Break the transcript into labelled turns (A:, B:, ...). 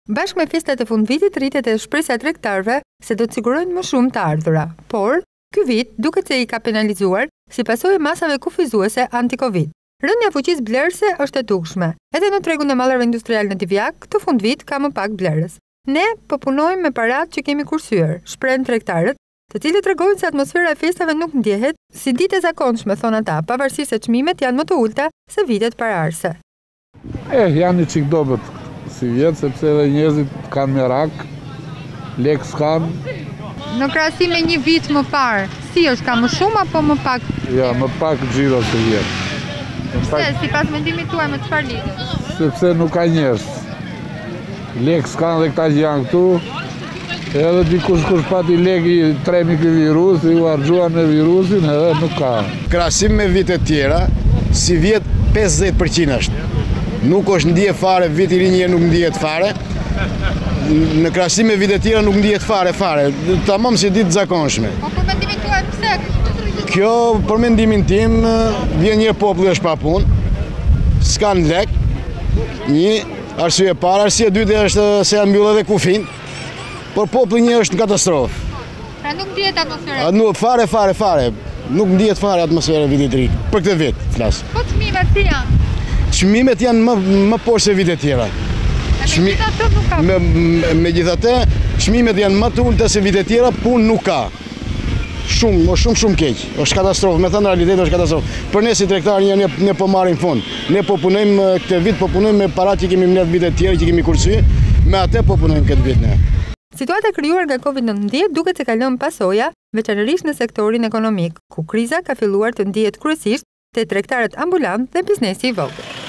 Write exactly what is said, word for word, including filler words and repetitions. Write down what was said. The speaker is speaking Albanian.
A: Bashkë me festat e fundvitit rritet e shpresa e tregtarëve se do të sigurojnë më shumë të ardhura, por ky vit duket se i ka penalizuar si pasojë e masave kufizuese anti-Covid. Rënja fuqisë blerëse është e dukshme. Edhe në tregun e mallarëve industrial në Divjak, këtë fundvit ka më pak blerës. Ne po punojmë me paratë që kemi kursyer, shprehen tregtarët, të cilët tregojnë se atmosfera e festave nuk ndjehet si ditë e zakonshme, thon ata, pavarësisht se çmimet janë më të ulta se vitet paraardhëse.
B: Eh, janë një çik dobët si vjetë, sepse edhe njerëzit kanë merak, lek s'kan.
A: Në krahasim me një vit më parë, si është, ka më shumë apo më pak?
B: Ja, më pak xhiro se vjetë.
A: Pse, sipas mendimit tuaj me çfarë lidhet?
B: Sepse nuk ka njerëz. Lek s'kan dhe këta që janë këtu, edhe dikush kush pati lek i tremi ky virus, u harxhuan me virusin edhe nuk ka.
C: Krahasim me vitet tjera, si vjet pesëdhjetë përqind është. Nuk është ndje fare, viti ri një nuk ndjehet fare. Në krahasim me vitet tjera nuk ndjehet fare fare. Tamam si ditë zakonshme.
A: Po për mendimin tuaj pse?
C: Kjo për mendimin tim vjen një populli është pa punë, s'kan lek. Një arsye e parë, arsye e dytë është se janë mbyllur edhe kufin. Por populli një është në katastrofë.
A: Pra nuk ndjehet atmosfera.
C: Nuk fare fare fare. Nuk ndjehet fare atmosfera vitit të ri. Për këtë vit flas.
A: Po çmimet si janë?
C: Çmimet janë më më poshtë se vitet tjera.
A: Megjithatë nuk ka.
C: Me, megjithatë, çmimet janë më të ulta se vitet tjera, punë nuk ka. Shumë, më shumë shumë keq. Është katastrofë, me thënë realitet është katastrofë. Për ne si tregtarë ne, ne po marrim fund. Ne po punojmë këtë vit, po punojmë me paratë që kemi mbledh vitet tjera që kemi kursyer, me atë po punojmë këtë vit ne.
A: Situata e krijuar nga Covid nëntëmbëdhjetë duket se ka lënë pasoja, veçanërisht në sektorin ekonomik, ku kriza ka filluar të ndihet kryesisht te tregtarët ambulant dhe biznesi i vogël.